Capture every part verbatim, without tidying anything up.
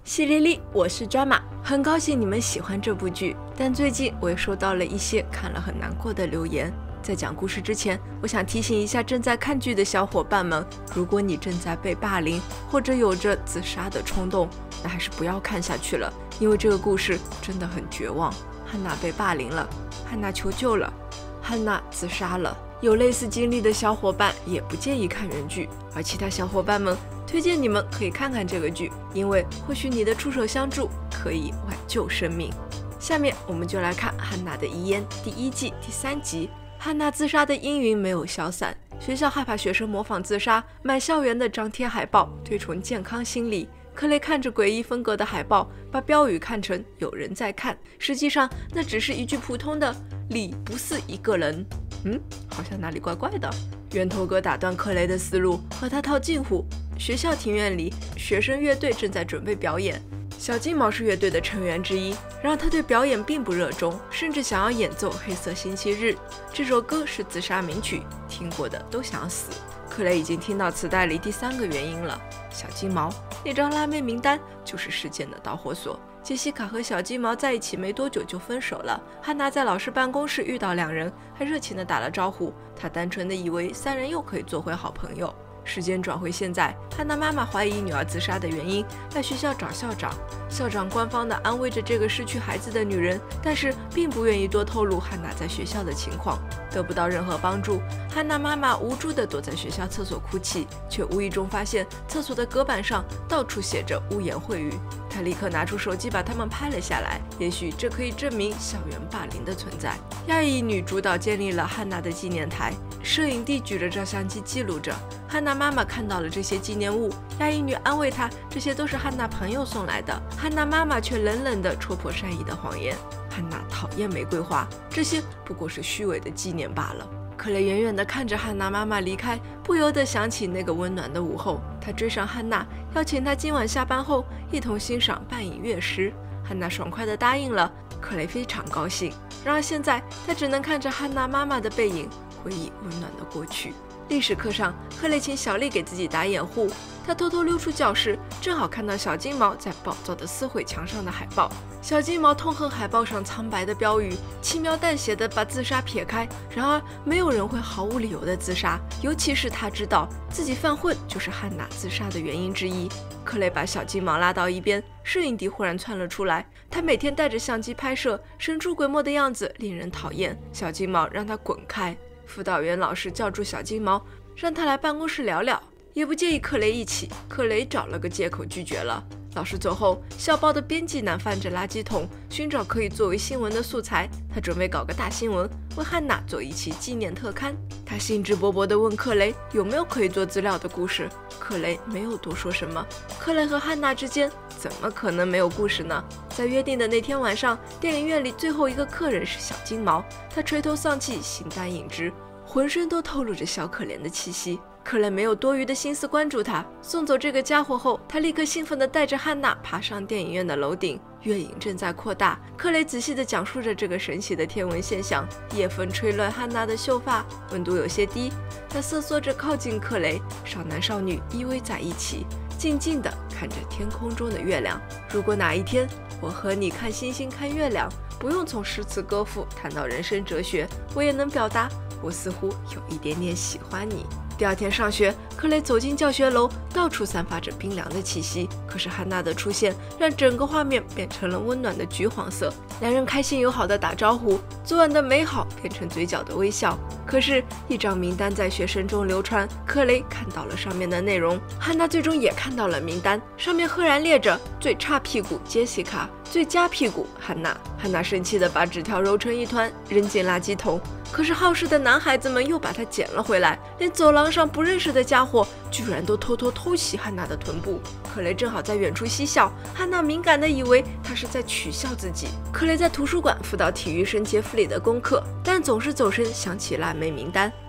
淅沥沥，我是抓马，很高兴你们喜欢这部剧。但最近我也收到了一些看了很难过的留言。在讲故事之前，我想提醒一下正在看剧的小伙伴们，如果你正在被霸凌，或者有着自杀的冲动，那还是不要看下去了，因为这个故事真的很绝望。汉娜被霸凌了，汉娜求救了，汉娜自杀了。有类似经历的小伙伴也不建议看原剧，而其他小伙伴们推荐你们可以看看这个剧，因为或许你的出手相助可以挽救生命。下面我们就来看《汉娜的遗言》第一季第三集。汉娜自杀的阴云没有消散，学校害怕学生模仿自杀，满校园的张贴海报，推崇健康心理。克雷看着诡异风格的海报，把标语看成有人在看，实际上那只是一句普通的你不是一个人。嗯，好像哪里怪怪的。源头哥打断克雷的思路，和他套近乎。学校庭院里，学生乐队正在准备表演。小金毛是乐队的成员之一，然而他对表演并不热衷，甚至想要演奏《黑色星期日》这首歌是自杀名曲，听过的都想死。克雷已经听到磁带里第三个原因了。小金毛那张辣妹名单就是事件的导火索。杰西卡和小金毛在一起没多久就分手了。汉娜在老师办公室遇到两人，还热情地打了招呼。她单纯的以为三人又可以做回好朋友。时间转回现在，汉娜妈妈怀疑女儿自杀的原因，来学校找校长。校长官方地安慰着这个失去孩子的女人，但是并不愿意多透露汉娜在学校的情况。得不到任何帮助，汉娜妈妈无助地躲在学校厕所哭泣，却无意中发现厕所的隔板上到处写着污言秽语。她立刻拿出手机把它们拍了下来，也许这可以证明校园霸凌的存在。亚裔女主导建立了汉娜的纪念台，摄影帝举着照相机记录着。汉娜妈妈看到了这些纪念物，亚裔女安慰她，这些都是汉娜朋友送来的。汉娜妈妈却冷冷地戳破善意的谎言。汉娜讨厌玫瑰花，这些不过是虚伪的纪念罢了。克雷远远地看着汉娜妈妈离开，不由得想起那个温暖的午后。他追上汉娜，邀请她今晚下班后一同欣赏半影月食。汉娜爽快地答应了，克雷非常高兴。然而现在他只能看着汉娜妈妈的背影，回忆温暖的过去。历史课上，克雷请小丽给自己打掩护，他偷偷溜出教室，正好看到小金毛在暴躁地撕毁墙上的海报。小金毛痛恨海报上苍白的标语，轻描淡写地把自杀撇开。然而，没有人会毫无理由的自杀，尤其是他知道自己犯混就是汉娜自杀的原因之一。克雷把小金毛拉到一边，摄影帝忽然窜了出来。他每天带着相机拍摄，神出鬼没的样子令人讨厌。小金毛让他滚开。辅导员老师叫住小金毛，让他来办公室聊聊，也不建议克雷一起。克雷找了个借口拒绝了。老师走后，校报的编辑男翻着垃圾桶，寻找可以作为新闻的素材。他准备搞个大新闻，为汉娜做一期纪念特刊。他兴致勃勃地问克雷有没有可以做资料的故事。克雷没有多说什么。克雷和汉娜之间怎么可能没有故事呢？在约定的那天晚上，电影院里最后一个客人是小金毛，他垂头丧气，形单影只，浑身都透露着小可怜的气息。克雷没有多余的心思关注他。送走这个家伙后，他立刻兴奋地带着汉娜爬上电影院的楼顶。月影正在扩大，克雷仔细地讲述着这个神奇的天文现象。夜风吹乱汉娜的秀发，温度有些低。他瑟缩着靠近克雷，少男少女依偎在一起，静静地看着天空中的月亮。如果哪一天我和你看星星看月亮，不用从诗词歌赋谈到人生哲学，我也能表达我似乎有一点点喜欢你。第二天上学，克雷走进教学楼，到处散发着冰凉的气息。可是汉娜的出现让整个画面变成了温暖的橘黄色。两人开心友好的打招呼，昨晚的美好变成嘴角的微笑。可是，一张名单在学生中流传，克雷看到了上面的内容，汉娜最终也看到了名单，上面赫然列着最差屁股杰西卡，最佳屁股汉娜。汉娜生气地把纸条揉成一团，扔进垃圾桶。可是好事的男孩子们又把它捡了回来，连走廊上不认识的家伙居然都偷偷偷袭汉娜的臀部。克雷正好在远处嬉笑，汉娜敏感地以为他是在取笑自己。克雷在图书馆辅导体育生杰弗里的功课，但总是走神想起辣妹名单。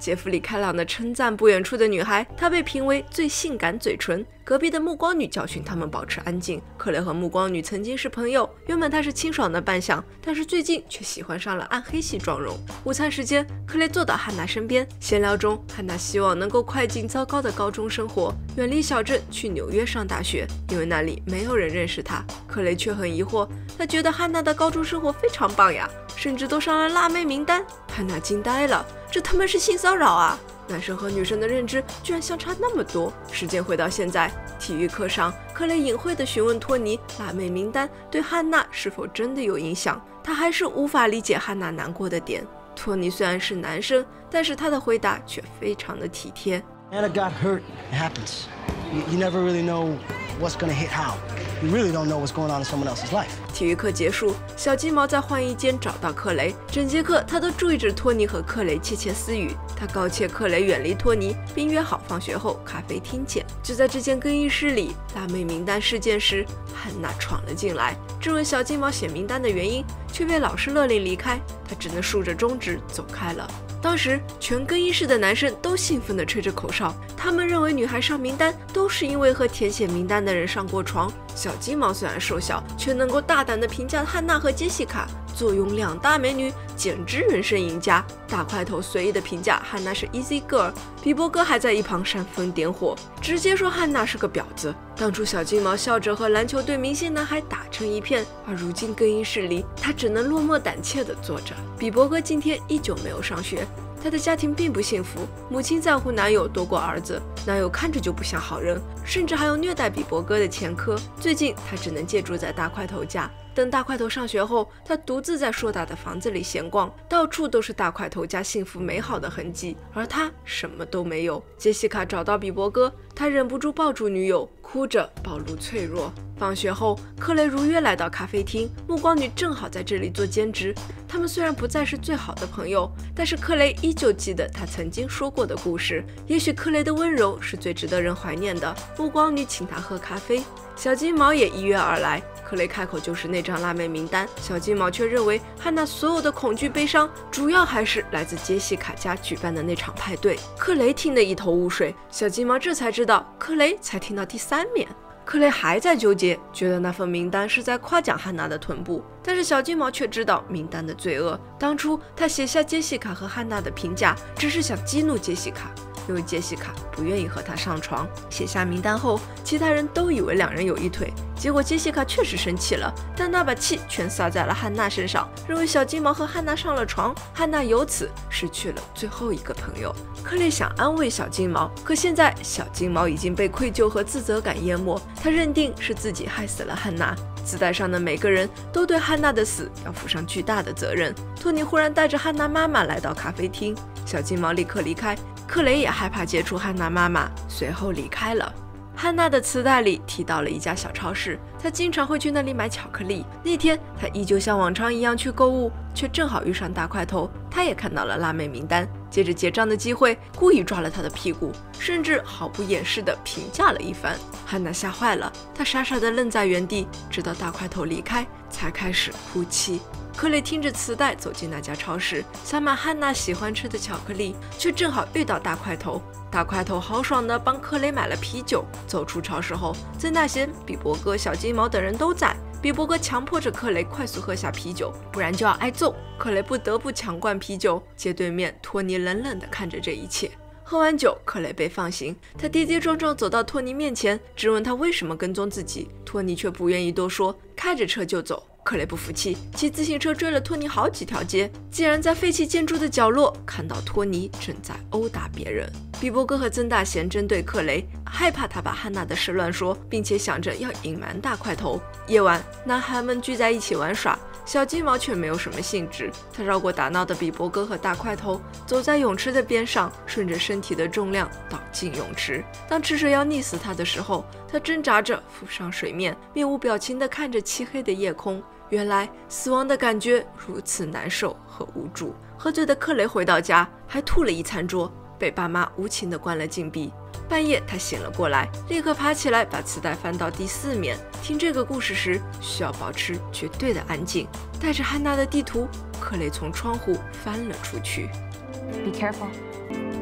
杰弗里开朗的称赞不远处的女孩，她被评为最性感嘴唇。隔壁的暮光女教训他们保持安静。克雷和暮光女曾经是朋友，原本她是清爽的扮相，但是最近却喜欢上了暗黑系妆容。午餐时间，克雷坐到汉娜身边，闲聊中，汉娜希望能够快进糟糕的高中生活，远离小镇，去纽约上大学，因为那里没有人认识她。克雷却很疑惑，他觉得汉娜的高中生活非常棒呀，甚至都上了辣妹名单。汉娜惊呆了，这他妈是性骚扰啊！男生和女生的认知居然相差那么多。时间回到现在，体育课上，克雷隐晦地询问托尼，辣妹名单对汉娜是否真的有影响？他还是无法理解汉娜难过的点。托尼虽然是男生，但是他的回答却非常的体贴。 Anna got hurt. It happens. You, you never really know what's gonna hit how. You really don't know what's going on in someone else's life. 体育课结束，小鸡毛在换衣间找到克雷，整节课他都注意着托尼和克雷窃窃私语。他告诫克雷远离托尼，并约好放学后咖啡厅见。就在这间更衣室里，辣妹名单事件时，汉娜闯了进来，质问小鸡毛写名单的原因，却被老师勒令离开，他只能竖着中指走开了。当时，全更衣室的男生都兴奋地吹着口哨，他们认为女孩上名单都是因为和填写名单的人上过床。小鸡毛虽然瘦小，却能够大胆地评价汉娜和杰西卡，坐拥两大美女，简直人生赢家。大块头随意地评价汉娜是 easy girl， 比伯哥还在一旁煽风点火，直接说汉娜是个婊子。当初小鸡毛笑着和篮球队明星男孩打成一片，而如今更衣室里，他只能落寞胆怯地坐着。比伯哥今天依旧没有上学。她的家庭并不幸福，母亲在乎男友多过儿子，男友看着就不像好人，甚至还有虐待比伯哥的前科。最近她只能借住在大块头家，等大块头上学后，她独自在硕大的房子里闲逛，到处都是大块头家幸福美好的痕迹，而她什么都没有。杰西卡找到比伯哥，她忍不住抱住女友，哭着暴露脆弱。放学后，克雷如约来到咖啡厅，暮光女正好在这里做兼职。他们虽然不再是最好的朋友，但是克雷依旧记得他曾经说过的故事。也许克雷的温柔是最值得人怀念的。暮光女请他喝咖啡，小鸡毛也一跃而来。克雷开口就是那张辣妹名单，小鸡毛却认为汉娜所有的恐惧悲伤，主要还是来自杰西卡家举办的那场派对。克雷听得一头雾水，小鸡毛这才知道，克雷才听到第三面。克雷还在纠结，觉得那份名单是在夸奖汉娜的臀部，但是小鸡毛却知道名单的罪恶。当初他写下杰西卡和汉娜的评价，只是想激怒杰西卡，因为杰西卡不愿意和他上床。写下名单后，其他人都以为两人有一腿，结果杰西卡确实生气了，但那把气全撒在了汉娜身上，认为小鸡毛和汉娜上了床，汉娜由此失去了最后一个朋友。克雷想安慰小金毛，可现在小金毛已经被愧疚和自责感淹没，他认定是自己害死了汉娜。自带上的每个人都对汉娜的死要负上巨大的责任。托尼忽然带着汉娜妈妈来到咖啡厅，小金毛立刻离开，克雷也害怕接触汉娜妈妈，随后离开了。汉娜的磁带里提到了一家小超市，她经常会去那里买巧克力。那天她依旧像往常一样去购物，却正好遇上大块头，她也看到了辣妹名单，借着结账的机会故意抓了她的屁股，甚至毫不掩饰地评价了一番。汉娜吓坏了，她傻傻地愣在原地，直到大块头离开才开始哭泣。克雷听着磁带走进那家超市，想买汉娜喜欢吃的巧克力，却正好遇到大块头。大块头豪爽地帮克雷买了啤酒。走出超市后，曾大贤、比伯哥、小金毛等人都在。比伯哥强迫着克雷快速喝下啤酒，不然就要挨揍。克雷不得不强灌啤酒。街对面，托尼冷冷地看着这一切。喝完酒，克雷被放行，他跌跌撞撞走到托尼面前，质问他为什么跟踪自己。托尼却不愿意多说，开着车就走。克雷不服气，骑自行车追了托尼好几条街，竟然在废弃建筑的角落看到托尼正在殴打别人。比伯哥和曾大贤针对克雷，害怕他把汉娜的事乱说，并且想着要隐瞒大块头。夜晚，男孩们聚在一起玩耍，小鸡毛却没有什么兴致。他绕过打闹的比伯哥和大块头，走在泳池的边上，顺着身体的重量倒进泳池。当池水要溺死他的时候，他挣扎着浮上水面，面无表情地看着漆黑的夜空。原来死亡的感觉如此难受和无助。喝醉的克雷回到家，还吐了一餐桌，被爸妈无情地关了禁闭。半夜他醒了过来，立刻爬起来把磁带翻到第四面。听这个故事时需要保持绝对的安静。带着汉娜的地图，克雷从窗户翻了出去。 Be careful.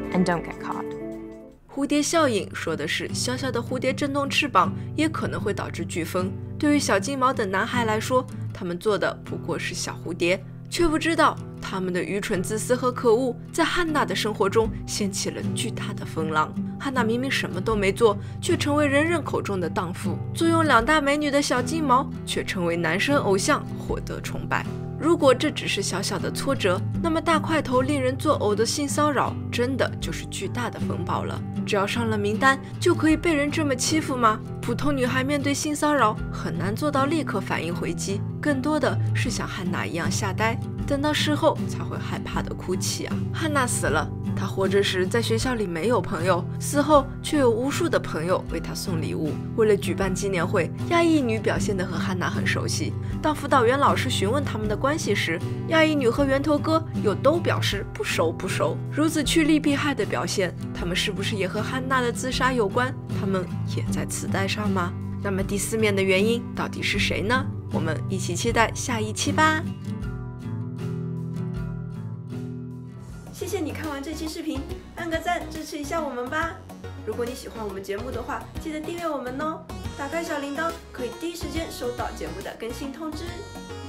and don't get caught. 蝴蝶效应说的是小小的蝴蝶振动翅膀也可能会导致飓风。对于小金毛等男孩来说，他们做的不过是小蝴蝶，却不知道他们的愚蠢、自私和可恶在汉娜的生活中掀起了巨大的风浪。汉娜明明什么都没做，却成为人人口中的荡妇；坐拥两大美女的小金毛却成为男神偶像，获得崇拜。如果这只是小小的挫折，那么大块头令人作呕的性骚扰真的就是巨大的风暴了。只要上了名单，就可以被人这么欺负吗？普通女孩面对性骚扰很难做到立刻反应回击，更多的是像汉娜一样吓呆，等到事后才会害怕的哭泣啊。汉娜死了，她活着时在学校里没有朋友，死后却有无数的朋友为她送礼物。为了举办纪念会，亚裔女表现得和汉娜很熟悉。当辅导员老师询问他们的关系时，亚裔女和源头哥又都表示不熟不熟。如此趋利避害的表现，他们是不是也和汉娜的自杀有关？他们也在磁带上吗？那么第四面的原因到底是谁呢？我们一起期待下一期吧。谢谢你看完这期视频，按个赞支持一下我们吧。如果你喜欢我们节目的话，记得订阅我们哦，打开小铃铛可以第一时间收到节目的更新通知。